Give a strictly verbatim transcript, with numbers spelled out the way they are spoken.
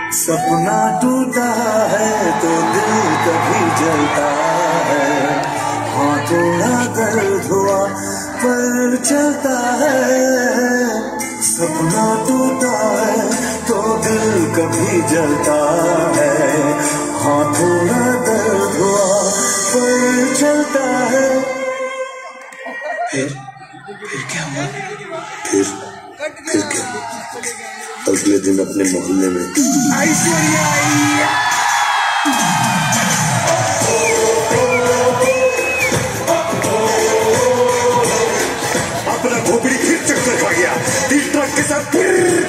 सपना टूटा है तो दिल कभी जलता है, हाँ थोड़ा दर्द हुआ पर चलता है। सपना टूटा है तो दिल कभी जलता है, हाँ थोड़ा दर्द हुआ पर चलता है। फिर फिर क्या हुआ? फिर फिर क्या? अगले दिन अपने मोहल्ले में ऐश्वर्या आई। अपना खोपड़ी फिर चक्कर खा गया, तीन ट्रक के साथ फिर